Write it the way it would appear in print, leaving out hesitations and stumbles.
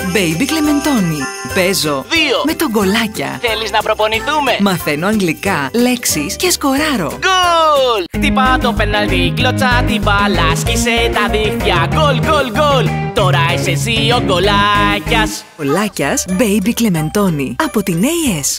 Baby Κλεμεντόνι. Παίζω 2. με τον γκολάκια. Θέλεις να προπονηθούμε? Μαθαίνω αγγλικά, λέξεις και σκοράρω. Γκολ! Χτυπά το πέναλτι, κλωτσά την μπάλα, σκίσε τα δίχτυα. Γκολ, γκολ, γκολ! Τώρα είσαι εσύ ο γκολάκιας. Γκολάκιας Baby Κλεμεντόνι από την AS.